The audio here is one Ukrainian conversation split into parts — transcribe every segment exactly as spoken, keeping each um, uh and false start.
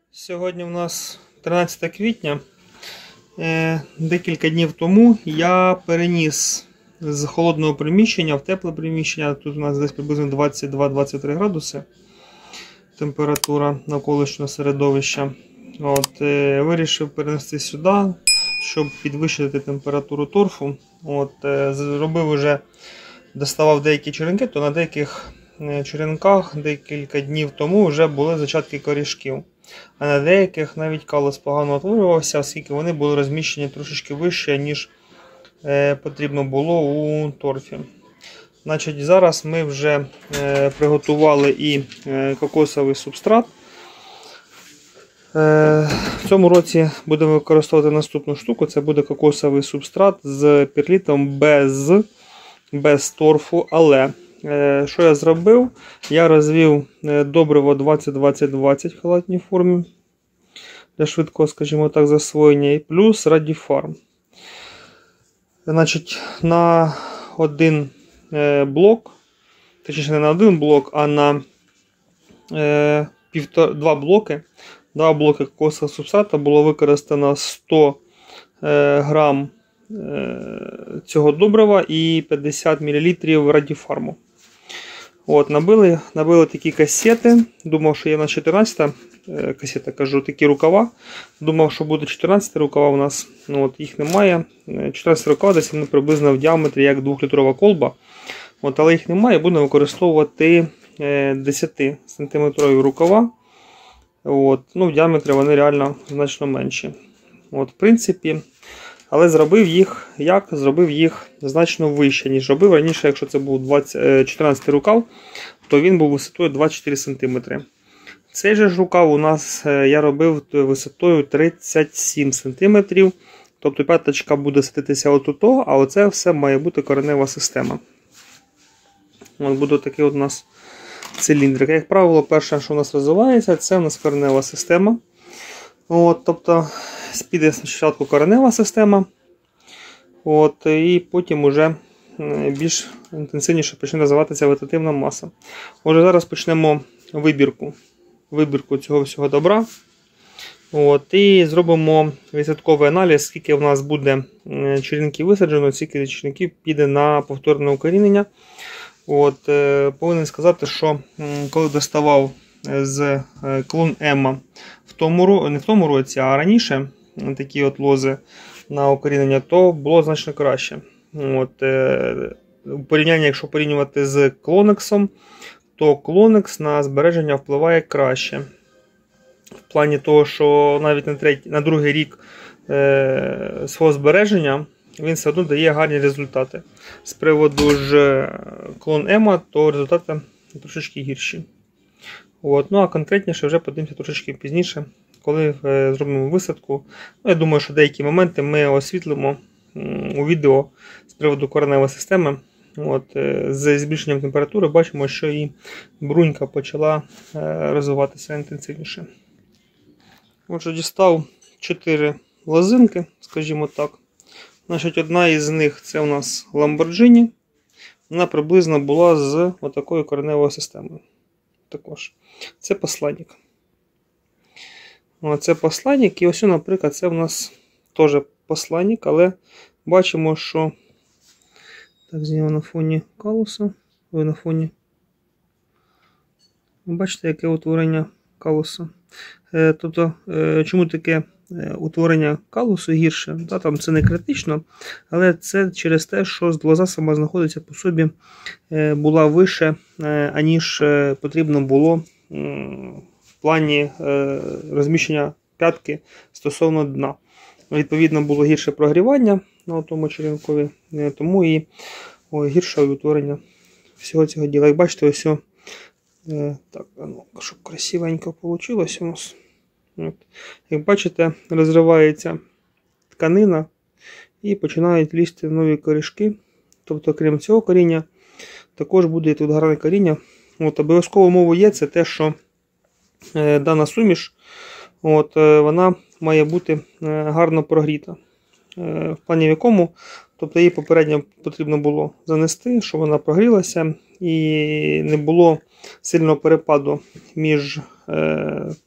Сьогодні у нас тринадцяте квітня. Декілька днів тому я переніс з холодного приміщення в тепле приміщення. Тут у нас десь приблизно двадцять два - двадцять три градуси температура навколишнього середовища. От, вирішив перенести сюди, щоб підвищити температуру торфу. От, зробив уже, доставав деякі черенки, то на деяких черенках декілька днів тому вже були зачатки корішків. А на деяких навіть калос погано утворювався, оскільки вони були розміщені трошечки вище, ніж е, потрібно було у торфі. Значить, зараз ми вже е, приготували і е, кокосовий субстрат. Е, в цьому році будемо використовувати наступну штуку. Це буде кокосовий субстрат з перлітом без, без торфу, але... Що я зробив? Я розвів добриво двадцять двадцять двадцять в халатній формі для швидкого, скажімо так, засвоєння, і плюс Радіфарм. Значить, на один блок, точніше не на один блок, а на е, півтор, два блоки, два блоки кокосового субстрата було використано сто е, грам е, цього добрива і п'ятдесят мілілітрів Радіфарму. От, набили, набили такі касети. Думав, що є на чотирнадцята касета, кажу, такі рукава. Думав, що буде чотирнадцята рукава у нас. Ну, от, їх немає. чотирнадцята рукава десь вони приблизно в діаметрі як двохлітрова колба. От, але їх немає. Будемо використовувати десятисантиметрові рукава. От, ну, в діаметрі вони реально значно менші. От, в принципі, але зробив їх, як? Зробив їх значно вище, ніж робив раніше. Якщо це був чотирнадцятий рукав, то він був висотою двадцять чотири сантиметри. Цей же ж рукав у нас я робив висотою тридцять сім сантиметрів. Тобто п'яточка буде садитися отут, а оце все має бути коренева система. От буде такий от у нас циліндрик. Як правило, перше, що у нас розвивається, це у нас коренева система. От, тобто піде спочатку коренева система, от, і потім уже більш інтенсивніше почне розвиватися вегетативна маса. Отже, зараз почнемо вибірку, вибірку цього всього добра. От, і зробимо відсотковий аналіз, скільки в нас буде черенків висаджено, скільки черенків піде на повторне укорінення. От, повинен сказати, що коли доставав з клон Емма в тому, не в тому році, а раніше такі от лози на укорінення, то було значно краще. От, е, порівняння, якщо порівнювати з клонексом, то клонекс на збереження впливає краще. В плані того, що навіть на, третій, на другий рік е, свого збереження він все одно дає гарні результати. З приводу ж клон Емма, то результати трошечки гірші. От, ну а конкретніше вже подивимося трошечки пізніше, коли е, зробимо висадку. Ну, я думаю, що деякі моменти ми освітлимо м, у відео з приводу кореневої системи. От, е, з збільшенням температури бачимо, що і брунька почала е, розвиватися інтенсивніше. Отже, дістав чотири лозинки, скажімо так. Значить, одна із них це у нас Lamborghini. Вона приблизно була з отакою кореневою системою. Також. Це посланник. Це посланник. І ось, наприклад, це в нас теж посланник, але бачимо, що так, знімемо на фоні калуса. Ви на фоні. Бачите, яке утворення калуса. Тобто, чому таке утворення калусу гірше? Да, там це не критично, але це через те, що лоза сама знаходиться по собі, була вище, аніж потрібно було в плані розміщення п'ятки стосовно дна. Відповідно, було гірше прогрівання на тому черенкові, тому і о, гірше утворення всього цього діла. Як бачите, ось о, так, ну, щоб красивенько вийшло у нас. От. Як бачите, розривається тканина і починають лізти нові корішки. Тобто, крім цього коріння, також буде тут гарне коріння. От, обов'язково умова є, це те, що е, дана суміш, от, е, вона має бути е, гарно прогріта. Е, в плані в якому, тобто її попередньо потрібно було занести, щоб вона прогрілася і не було сильного перепаду між е,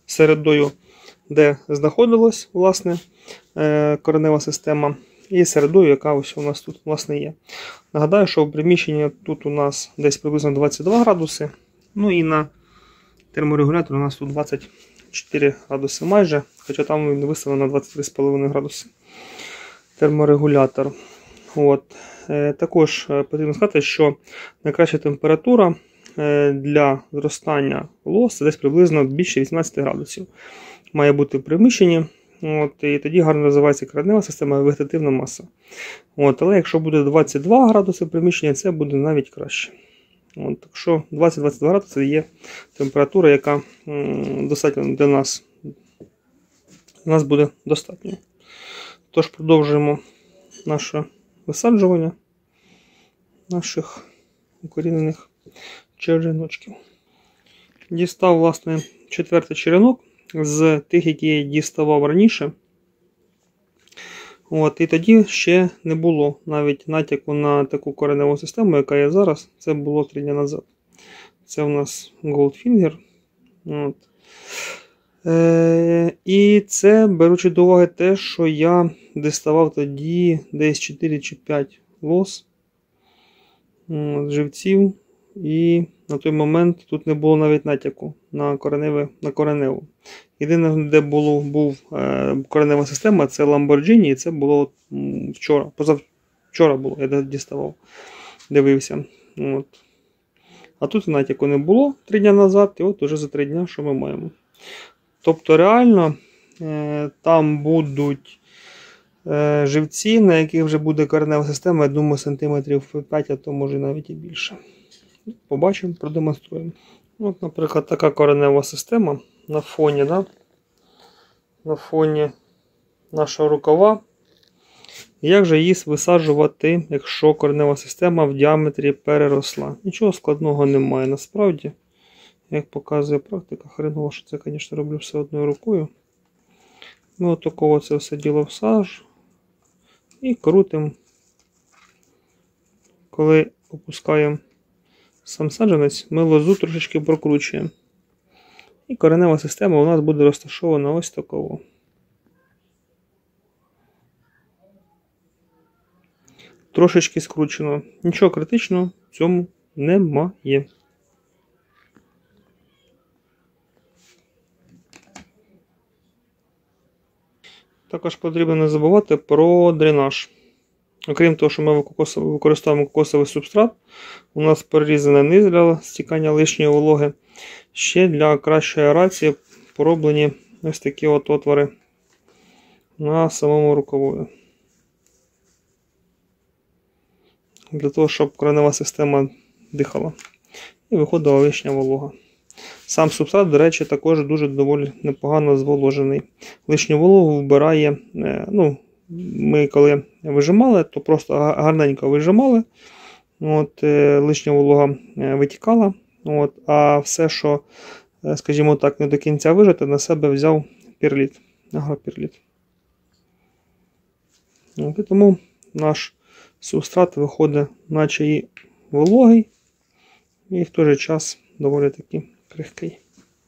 середою, де знаходилась, власне, коренева система, і середою, яка ось у нас тут, власне, є. Нагадаю, що в приміщенні тут у нас десь приблизно двадцять два градуси, ну і на терморегулятор у нас тут двадцять чотири градуси майже, хоча там він виставлено на двадцять три з половиною градуси терморегулятор. От. Е, також потрібно сказати, що найкраща температура е, для зростання лос це десь приблизно більше вісімнадцять градусів. Має бути в приміщенні. От, і тоді гарно розвивається коренева система і вегетативна маса. От, але якщо буде двадцять два градуси приміщення, це буде навіть краще. От, так що двадцять - двадцять два градуси є температура, яка м, достатньо для нас, для нас буде достатньо. Тож продовжуємо наше висаджування наших укорінених череночків. Дістав, власне, четвертий черенок з тих, які я діставав раніше. От, і тоді ще не було навіть натяку на таку кореневу систему, яка є зараз. Це було три дні назад. Це у нас Goldfinger. От. Е, і це, беручи до уваги те, що я діставав тоді десь чотири чи п'ять лос от, живців. І на той момент тут не було навіть натяку на, кореневе, на кореневу. Єдине, де було, був е, коренева система, це Lamborghini, і це було м, вчора. Позавчора було, я діставав, дивився. От. А тут натяку не було три дні назад, і от уже за три дні, що ми маємо. Тобто реально е, там будуть е, живці, на яких вже буде коренева система, я думаю, сантиметрів п'ять, а то може навіть і більше. Побачимо, продемонструємо. От, наприклад, така коренева система на фоні, да? на фоні нашого рукава. Як же її висаджувати, якщо коренева система в діаметрі переросла? Нічого складного немає насправді. Як показує практика, хреново, що це, звісно, роблю все одною рукою. Ми отаково це все діло всаж і крутимо, коли опускаємо сам саджанець, ми лозу трошечки прокручуємо. І коренева система у нас буде розташована ось такого. Трошечки скручено. Нічого критичного в цьому немає. Також потрібно не забувати про дренаж. Окрім того, що ми використовуємо кокосовий субстрат, у нас перерізане низ для стікання лишньої вологи. Ще для кращої аерації пороблені ось такі от отвори на самому рукаву. Для того, щоб коренева система дихала і виходила лишня волога. Сам субстрат, до речі, також дуже доволі непогано зволожений. Лишню вологу вбирає, ну, ми коли вижимали, то просто гарненько вижимали, от, лишня волога витікала, от, а все, що, скажімо так, не до кінця вижити, на себе взяв перліт, агроперліт. От, і тому наш субстрат виходить наче і вологий, і в той же час доволі таки крихкий.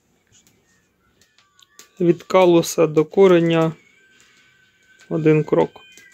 Від калуса до кореня один крок.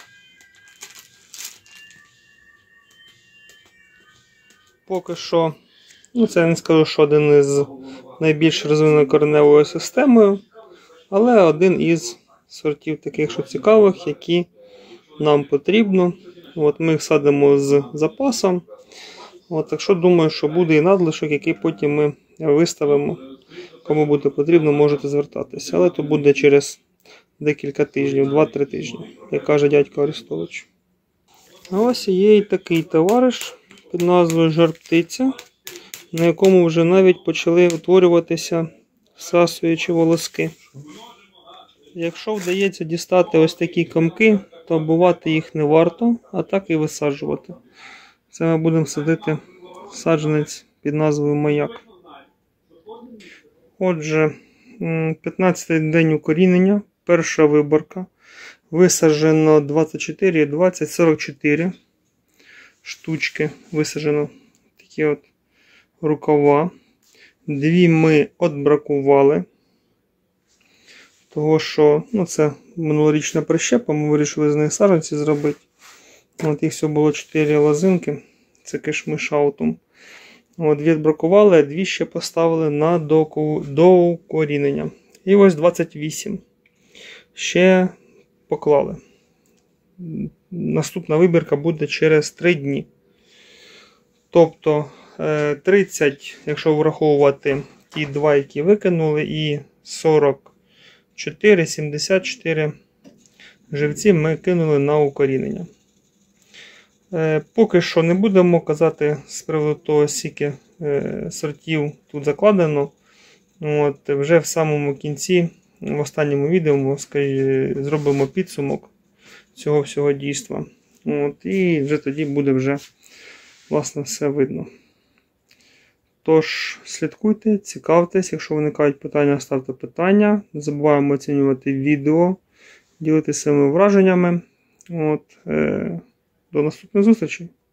Поки що, ну це я не скажу, що один із найбільш розвиненою кореневою системою, але один із сортів таких, що цікавих, які нам потрібно. От ми їх садимо з запасом. От, так що думаю, що буде і надлишок, який потім ми виставимо. Кому буде потрібно, можете звертатися. Але то буде через декілька тижнів, два-три тижні, як каже дядько Арестович. А ось є і такий товариш під назвою жар-птиця, на якому вже навіть почали утворюватися всасуючі волоски. Якщо вдається дістати ось такі комки, то оббивати їх не варто, а так і висаджувати. Це ми будемо садити саджанець під назвою Маяк. Отже, п'ятнадцятий день укорінення, перша виборка. Висаджено двадцять чотири, двадцять, сорок чотири штучки. Висаджено такі от рукава. Дві ми отбракували. Того, що ну, це минулорічна прищепа, ми вирішили з них саджанці зробити. От їх всього було чотири лозинки. Це кишмиш аутум. От, відбракували, а дві ще поставили на доукорінення. І ось двадцять вісім. Ще поклали. Наступна вибірка буде через три дні. Тобто тридцять, якщо враховувати ті два, які викинули, і сорок чотири, сімдесят чотири живці ми кинули на укорінення. Поки що не будемо казати з приводу того, скільки сортів тут закладено. От, вже в самому кінці, в останньому відео, ми скажімо, зробимо підсумок цього всього дійства. От, і вже тоді буде вже, власне, все видно. Тож, слідкуйте, цікавтесь, якщо виникають питання, ставте питання. Не забуваємо оцінювати відео, ділитися своїми враженнями. От, е, до наступної зустрічі!